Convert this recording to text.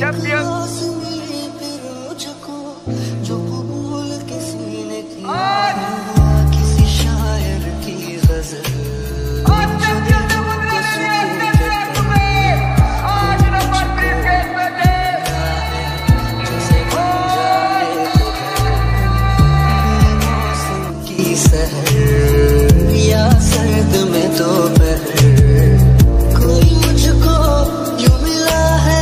Champion. जो कबूल किसी ने किया, किसी शायर की गजल सहर या सर्द में तो